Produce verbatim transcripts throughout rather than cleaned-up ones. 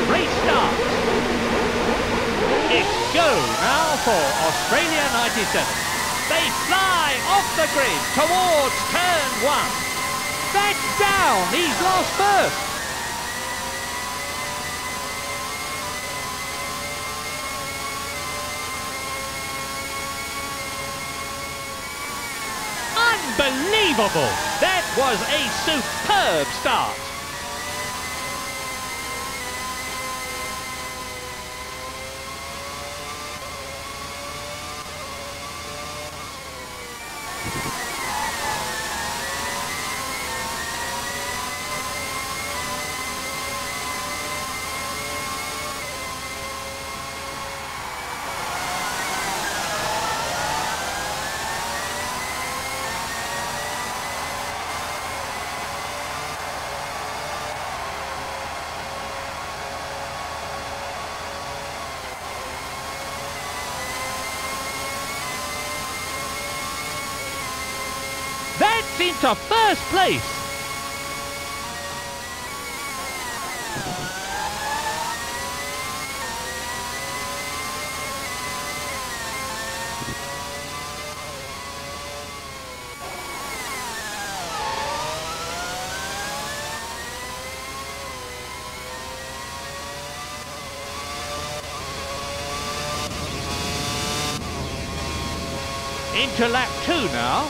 the race starts. It's go now for Australia ninety-seven. They fly off the grid towards turn one. That's down, he's lost first. Unbelievable! That was a superb start. That's into first place. Into lap two now.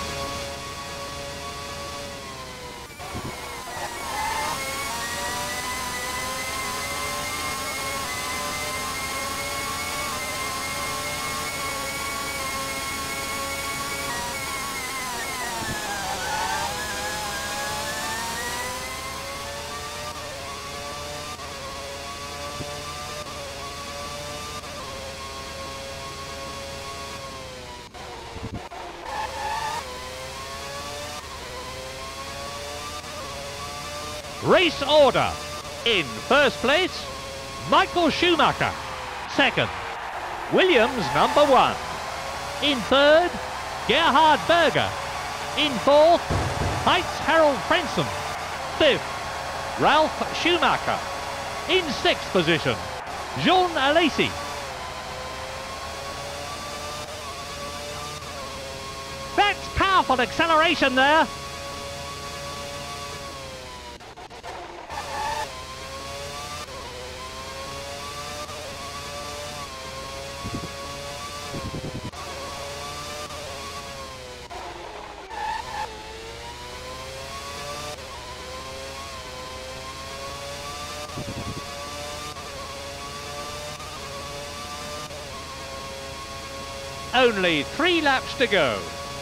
Race order. In first place, Michael Schumacher. Second, Williams number one. In third, Gerhard Berger. In fourth, Heinz-Harald Frentzen. Fifth, Ralf Schumacher. In sixth position, Jean Alesi. That's powerful acceleration there. Only three laps to go.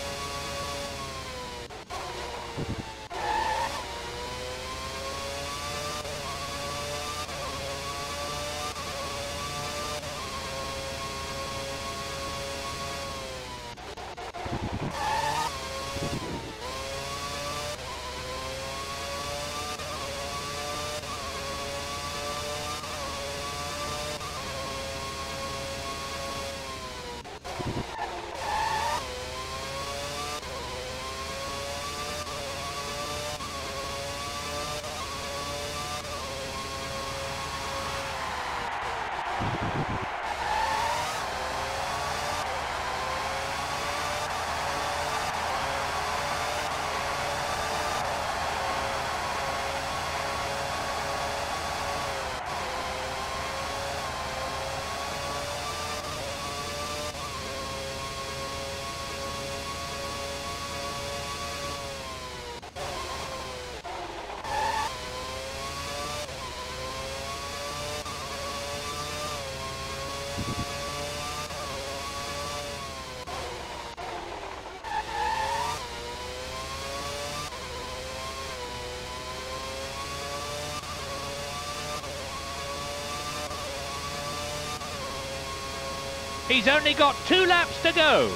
He's only got two laps to go.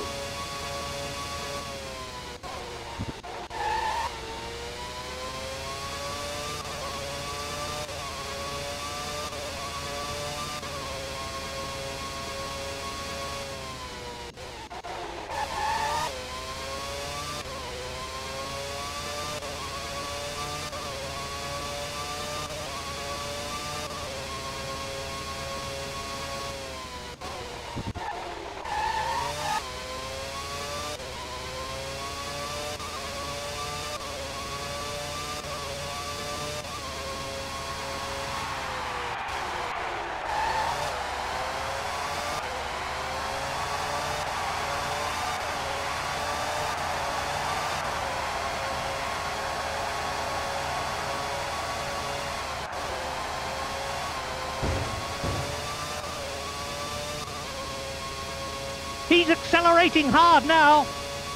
He's accelerating hard now.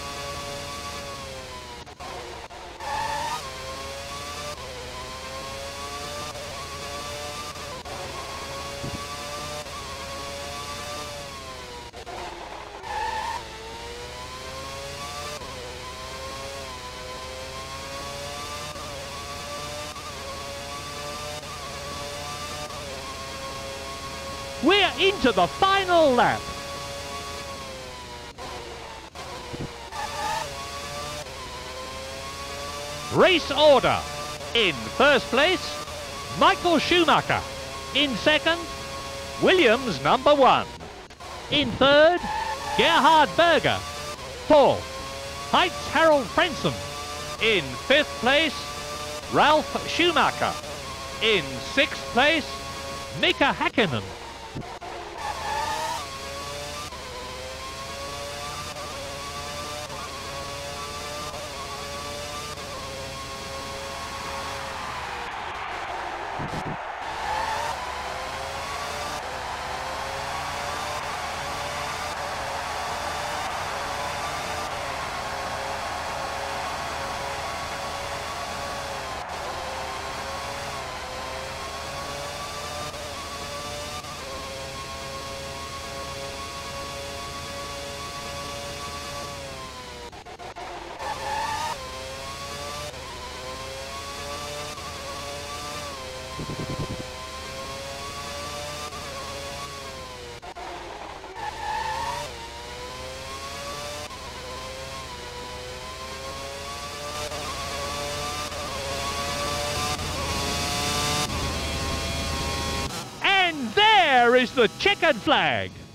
We're into the final lap. Race order. In first place, Michael Schumacher. In second, Williams number one. In third, Gerhard Berger. Fourth, Heinz Harald Frentzen. In fifth place, Ralf Schumacher. In sixth place, Mika Häkkinen. And there is the checkered flag.